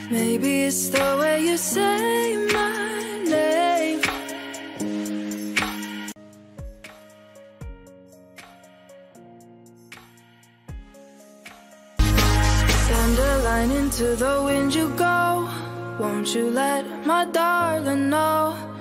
Maybe it's the way you say my name. Dandelion, into the wind you go. Won't you let my darling know?